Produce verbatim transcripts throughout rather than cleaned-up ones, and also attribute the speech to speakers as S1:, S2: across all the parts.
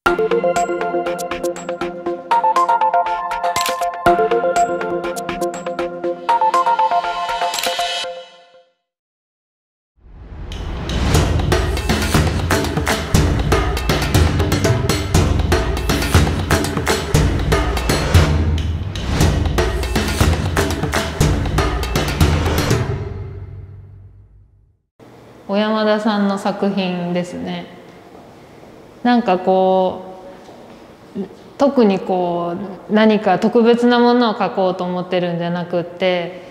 S1: 小山田さんの作品ですね。なんかこう特にこう何か特別なものを描こうと思ってるんじゃなくって、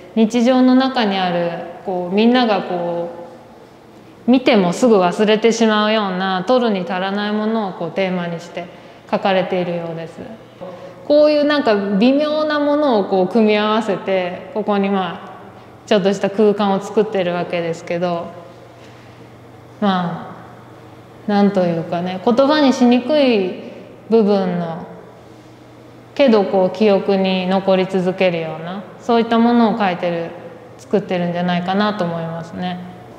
S1: 日常の中にあるこうみんながこう見てもすぐ忘れてしまうような取るに足らないものをこうテーマにして描かれているようです。こういうなんか微妙なものをこう組み合わせてここにまあちょっとした空間を作ってるわけですけど、まあなんというかね、言葉にしにくい部分のけどこう記憶に残り続けるような、そういったものを描いてる作ってるんじゃないかなと思いますね。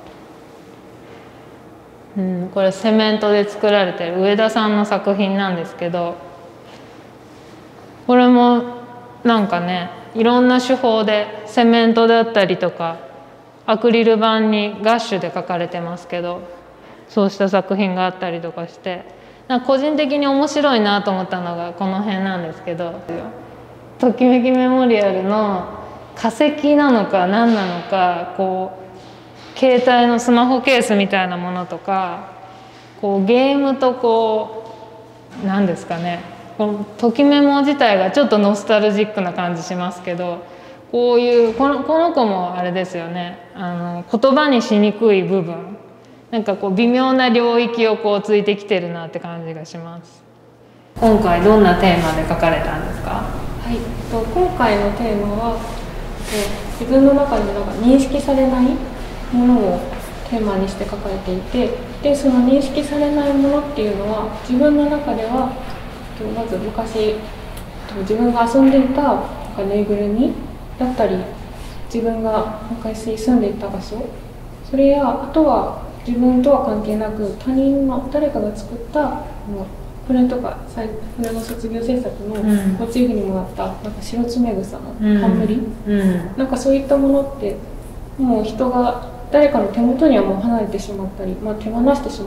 S1: うん、これセメントで作られてる上田さんの作品なんですけど、これもなんかね、いろんな手法でセメントだったりとかアクリル板にガッシュで描かれてますけど、そうした作品があったりとかして、なんか個人的に面白いなと思ったのがこの辺なんですけど、ときめきメモリアルの化石なのか何なのか、こう携帯のスマホケースみたいなものとか、こうゲームとこう何ですかね、このときメモ自体がちょっとノスタルジックな感じしますけど、こういうこの、この子もあれですよね、あの言葉にしにくい部分、なんかこう微妙な領域をこうついてきてるなって感じがします。今回どんなテーマで書かれたんですか？
S2: はい、今回のテーマは自分の中でなんか認識されないものをテーマにして書かれていて、でその認識されないものっていうのは自分の中ではまず昔自分が遊んでいたぬいぐるみだったり、自分が昔住んでいた場所、それやあとは自分とは関係なく他人の誰かが作ったこれとかこれの卒業制作のモチーフにもなったなんか白爪草の冠、うんうん、なんかそういったものってもう人が誰かの手元にはもう離れてしまったり、まあ、手放してしまった、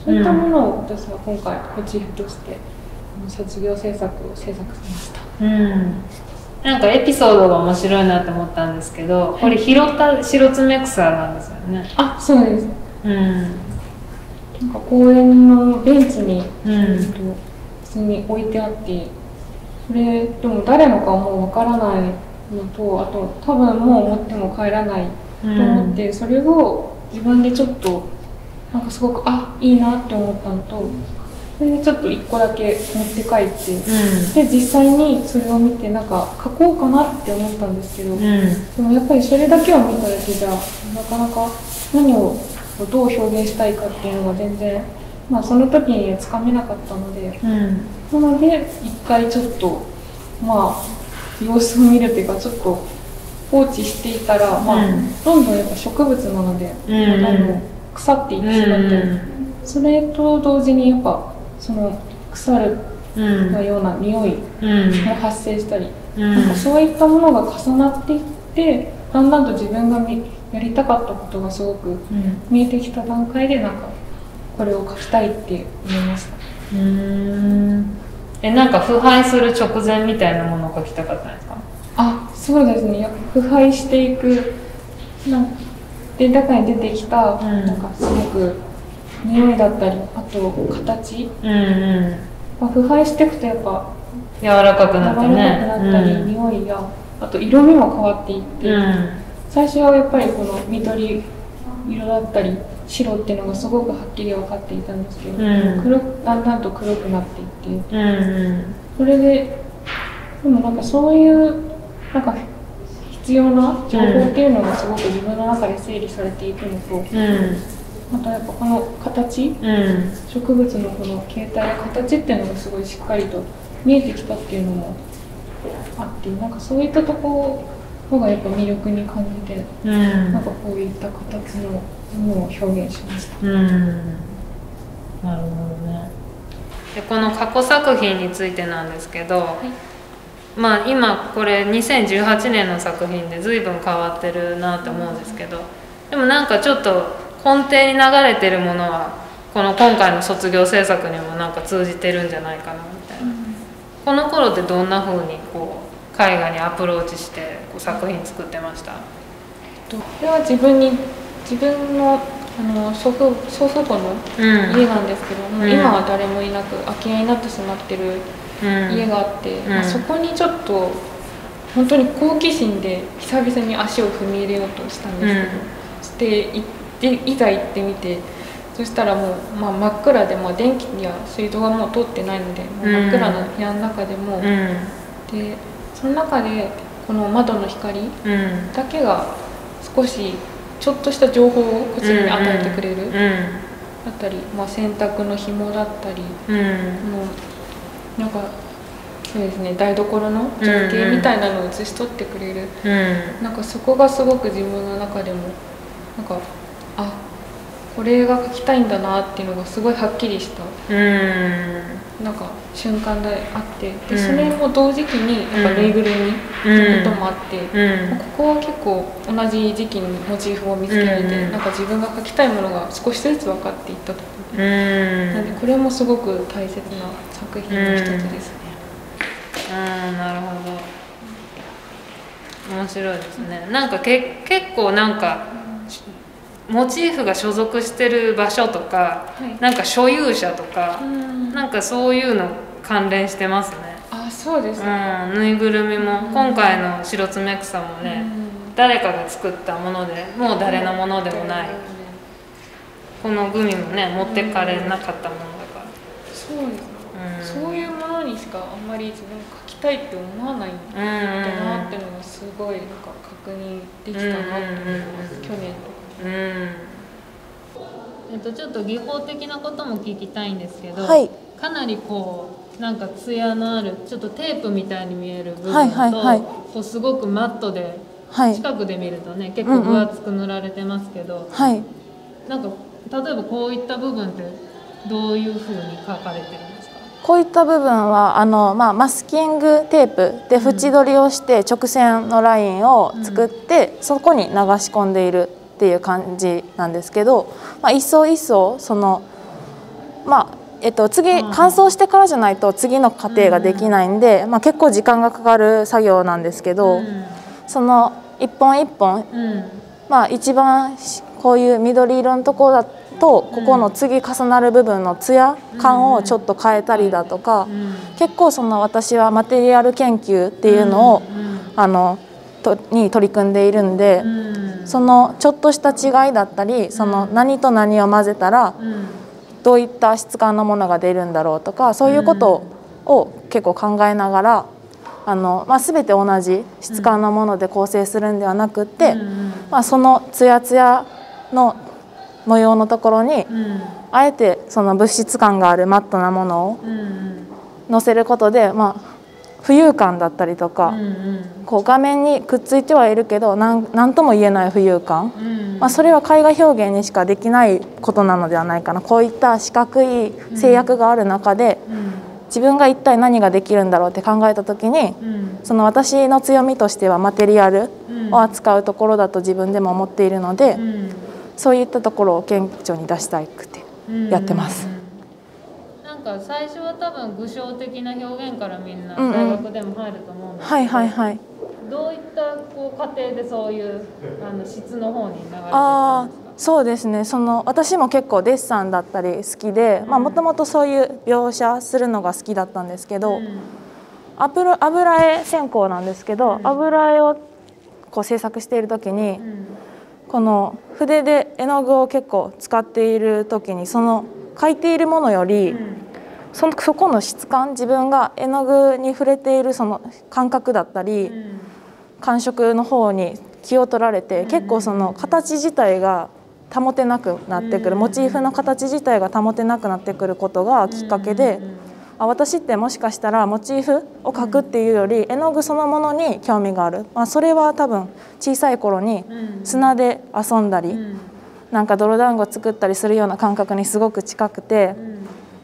S2: そういったものを私は今回モチーフとして卒業制作を制作しました。
S1: うん、なんかエピソードが面白いなと思ったんですけど、これ拾った白爪草なんですよね。
S2: あ、そうです。
S1: うん、
S2: なんか公園のベンチに、うん、普通に置いてあって、それでも誰のかもうわからないのと、あと多分もう持っても帰らないと思って、うん、それを自分でちょっとなんかすごくあいいなって思ったのと、それでちょっといっこだけ持って帰って、うん、で実際にそれを見てなんか書こうかなって思ったんですけど、うん、でもやっぱりそれだけを見ただけじゃなかなか何をどう表現したいかっていうのが全然、まあ、その時につかめなかったので、うん、なので一回ちょっとまあ様子を見るっていうかちょっと放置していたら、まあ、うん、どんどんやっぱ植物なので、うん、どんどん腐っていってしまって、うん、それと同時にやっぱその腐るのような匂いも発生したり、うん、なんかそういったものが重なっていってだんだんと自分が見やりたかったことがすごく見えてきた段階でなんかこれを書きたいって思いました。
S1: うーん、え、なんか腐敗する直前みたいなものを書きたかったんですか？
S2: あ、そうですね。やっぱ腐敗していくなんで中に出てきた、うん、なんかすごく匂いだったりあと形、うんうんまあ、腐敗していくとやっぱ
S1: 柔らかくなってね、
S2: 柔らかくなったり、うん、匂いやあと色味も変わっていって、うん最初はやっぱりこの緑色だったり白っていうのがすごくはっきり分かっていたんですけど、うん、黒だんだんと黒くなっていって、うんうん、それででもなんかそういうなんか必要な情報っていうのがすごく自分の中で整理されていくのと、うん、またやっぱこの形、うん、植物のこの形態や形っていうのがすごいしっかりと見えてきたっていうのもあってなんかそういったところ方がやっぱ魅力に感じて、うん、なんかこういった形のものを表現しました。
S1: うん、なるほどね。 でこの過去作品についてなんですけど、はい、まあ今これにせんじゅうはちねんの作品で随分変わってるなと思うんですけど、でもなんかちょっと根底に流れてるものはこの今回の卒業制作にもなんか通じてるんじゃないかなみたいな、うん、この頃ってどんな風にこう絵画にアプローチしてこう作品作ってました？
S2: これは自分に自分のあの祖父祖父母の家なんですけども、うん、今は誰もいなく空き家になってしまってる家があって、うんまあ、そこにちょっと本当に好奇心で久々に足を踏み入れようとしたんですけど、うん、そして行っていざ行ってみて、そしたらもう、まあ、真っ暗で、まあ、電気や水道がもう通ってないので、もう真っ暗な部屋の中でも、うん、でその中でこの窓の光だけが少しちょっとした情報をこちらに与えてくれる、うんうん、だったり、まあ、洗濯の紐だったり、うん、のなんかそうですね、台所の情景みたいなのを写し取ってくれる、うん、なんかそこがすごく自分の中でもなんかあこれが描きたいんだなっていうのがすごいはっきりした、うん、なんか瞬間であって、でそれも同時期にやっぱぬいぐるみのこともあって、うん、ここは結構同じ時期にモチーフを見つけられて、うん、なんか自分が描きたいものが少しずつ分かっていったところで、うん、なのでこれもすごく大切な作品の一つですね。
S1: うん、うん、なるほど、面白いですね。なんかけ結構なんかモチーフが所属してる場所とか、はい、なんか所有者とか、うん、なんかそういうの関連してますね。
S2: あ、そうですね、
S1: うん、ぬいぐるみも、うん、今回の白爪草もね、うん、誰かが作ったものでもう誰のものでもない、うん、このグミもね持ってかれなかったものだから、
S2: そうですね、うん、そういうものにしかあんまり自分描きたいって思わないんだなっていうのがすごいなんか確認できたなと思います、うんうんうん、去年とか。うん、え
S1: っと、ちょっと技法的なことも聞きたいんですけど、
S3: はい、
S1: かなりこうなんか艶のあるちょっとテープみたいに見える部分と、
S3: はいはいはい、
S1: こうすごくマットで、はい、近くで見るとね結構分厚く塗られてますけど、
S3: はい、
S1: なんか例えばこういった部分ってどういうふうに描かれてるんですか？
S3: こういった部分はあの、まあ、マスキングテープで縁取りをして直線のラインを作って、うん、そこに流し込んでいるっていう感じなんですけど、まあ、一層一層その、まあえっと、次乾燥してからじゃないと次の過程ができないんで、まあ、結構時間がかかる作業なんですけど、その一本一本、まあ、一番こういう緑色のところだとここの次重なる部分のツヤ感をちょっと変えたりだとか、結構その私はマテリアル研究っていうのをあのとに取り組んでいるんで、そのちょっとした違いだったり、その何と何を混ぜたらどういった質感のものが出るんだろうとか、そういうことを結構考えながら、あの、まあ、全て同じ質感のもので構成するんではなくって、まあ、そのツヤツヤの模様のところにあえてその物質感があるマットなものをのせることで、まあ浮遊感だったりとか、うんうん、こう画面にくっついてはいるけど何、何とも言えない浮遊感、うんうん、まあ、それは絵画表現にしかできないことなのではないかな。こういった四角い制約がある中で、うんうん、自分が一体何ができるんだろうって考えた時に、うん、その私の強みとしてはマテリアルを扱うところだと自分でも思っているので、うん、そういったところを顕著に出したくてやってます。うんうんうん、
S1: なんか最初は多分具象的な表現からみんな大学でも入ると思うんですけど、
S3: はいはいはい、
S1: どういったこう過程でそういうあの質の方に流れていったんですか？
S3: そうですね、その私も結構デッサンだったり好きで、もともとそういう描写するのが好きだったんですけど、うん、油, 油絵専攻なんですけど、うん、油絵をこう制作している時に、うん、この筆で絵の具を結構使っている時にその描いているものより、うん、そのそこの質感、自分が絵の具に触れているその感覚だったり、うん、感触の方に気を取られて、結構その形自体が保てなくなってくる、モチーフの形自体が保てなくなってくることがきっかけで、あ、私ってもしかしたらモチーフを描くっていうより絵の具そのものに興味がある、まあ、それは多分小さい頃に砂で遊んだり、なんか泥団子作ったりするような感覚にすごく近くて、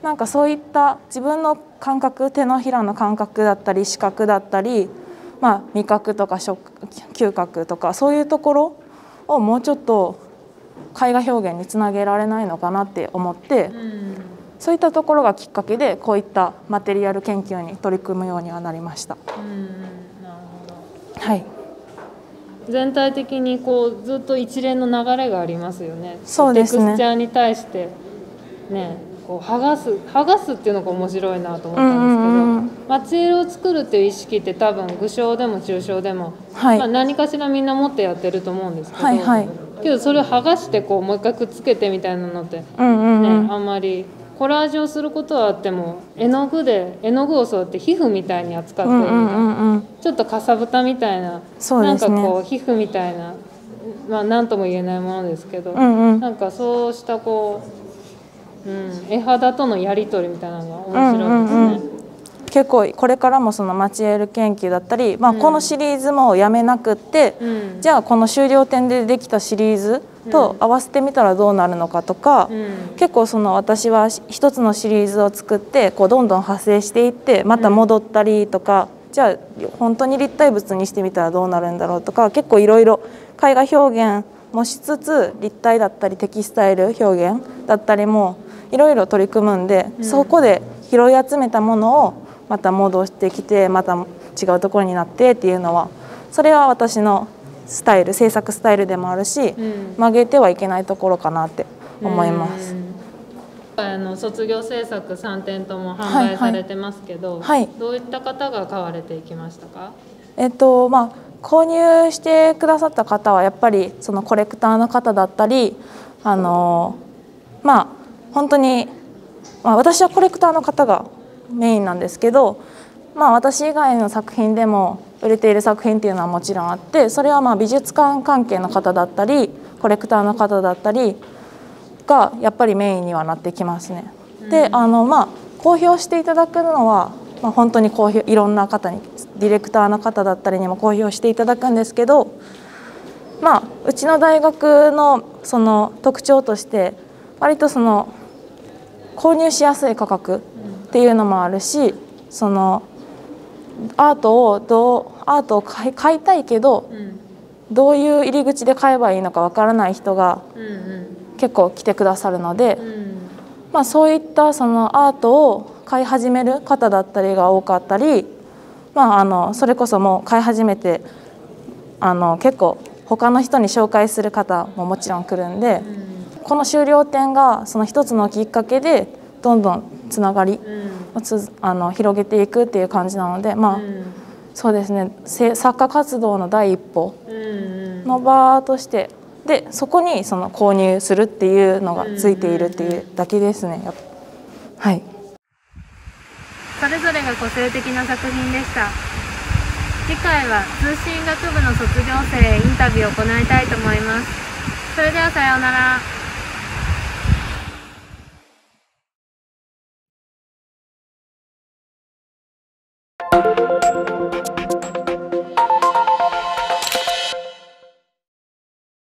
S3: なんかそういった自分の感覚、手のひらの感覚だったり視覚だったり、まあ、味覚とか触嗅覚とかそういうところをもうちょっと絵画表現につなげられないのかなって思って、うん、そういったところがきっかけでこういったマテリアル研究に取り組むようにはなりました。うん、なるほど。はい。
S1: 全体的にこうずっと一連の流れがありますよね。
S3: そうですね。
S1: テクスチャーに対してね、こう剥がす剥がすっていうのが面白いなと思ったんですけど、うんうんうん、マチエルを作るっていう意識って多分具象でも抽象でも、はい、まあ、何かしらみんな持ってやってると思うんですけど、はいはい、けどそれを剥がしてこうもう一回くっつけてみたいなのって、うんうんうん、ね、あんまりコラージュをすることはあっても絵の具で絵の具をそうやって皮膚みたいに扱ってるみたいな、うんうんうんうん、ちょっとかさぶたみたいな、そうですね、なんかこう皮膚みたいな、まあ、何とも言えないものですけど、うんうん、なんかそうしたこう、うん、絵肌とのやり取りみたいなのが面白いですね。うんうんうん、
S3: 結構これからもそのマチエル研究だったり、まあ、このシリーズもやめなくって、うん、じゃあこの終了点でできたシリーズと合わせてみたらどうなるのかとか、うん、結構その私は一つのシリーズを作ってこうどんどん派生していってまた戻ったりとか、うん、じゃあ本当に立体物にしてみたらどうなるんだろうとか、結構いろいろ絵画表現もしつつ立体だったりテキスタイル表現だったりもいろいろ取り組むんで、うん、そこで拾い集めたものをまた戻してきてまた違うところになってっていうのは、それは私のスタイル、制作スタイルでもあるし、うん、曲げてはいけないところかなって思います。
S1: あの卒業制作さんてんとも販売されてますけど、はいはい、どういった方が買われていきましたか？
S3: えっとまあ、購入してくださった方はやっぱりそのコレクターの方だったり、あのまあ本当に、まあ、私はコレクターの方がメインなんですけど、まあ、私以外の作品でも売れている作品っていうのはもちろんあって、それはまあ美術館関係の方だったりコレクターの方だったりがやっぱりメインにはなってきますね。で、あのまあ公表していただくのは、まあ、本当に公表いろんな方にディレクターの方だったりにも公表していただくんですけど、まあうちの大学のその特徴として割とその購入しやすい価格っていうのもあるし、そのアートをどうアートを買い、買いたいけど、うん、どういう入り口で買えばいいのかわからない人が結構来てくださるので、うん、まあ、そういったそのアートを買い始める方だったりが多かったり、まあ、あのそれこそもう買い始めてあの結構他の人に紹介する方ももちろん来るんで、うん、この終了点がその一つのきっかけでどんどんつながりをつあの広げていくっていう感じなので、まあ、うん、そうですね、作家活動の第一歩の場としてで、そこにその購入するっていうのがついているっていうだけですね。はい。
S1: それぞれが個性的な作品でした。次回は通信学部の卒業生へインタビューを行いたいと思います。それではさようなら。